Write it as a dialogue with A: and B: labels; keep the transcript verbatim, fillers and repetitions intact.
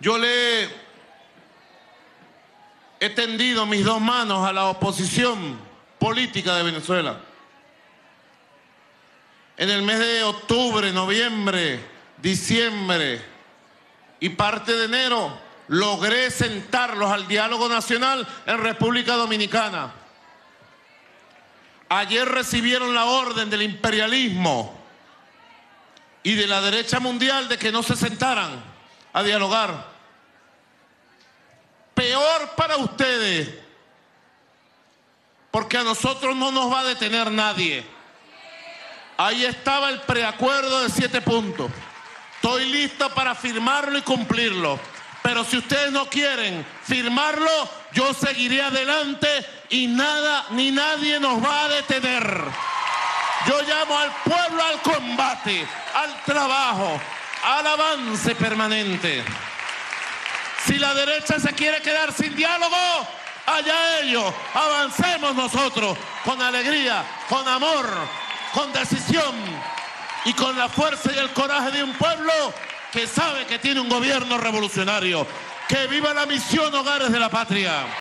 A: Yo le he tendido mis dos manos a la oposición política de Venezuela. En el mes de octubre, noviembre, diciembre y parte de enero logré sentarlos al diálogo nacional en República Dominicana. Ayer recibieron la orden del imperialismo y de la derecha mundial de que no se sentaran a dialogar. Peor para ustedes, porque a nosotros no nos va a detener nadie. Ahí estaba el preacuerdo de siete puntos. Estoy listo para firmarlo y cumplirlo. Pero si ustedes no quieren firmarlo, yo seguiré adelante y nada ni nadie nos va a detener. Yo llamo al pueblo al combate, al trabajo, al avance permanente. Si la derecha se quiere quedar sin diálogo, allá ellos. Avancemos nosotros con alegría, con amor, con decisión y con la fuerza y el coraje de un pueblo que sabe que tiene un gobierno revolucionario. ¡Que viva la misión Hogares de la Patria!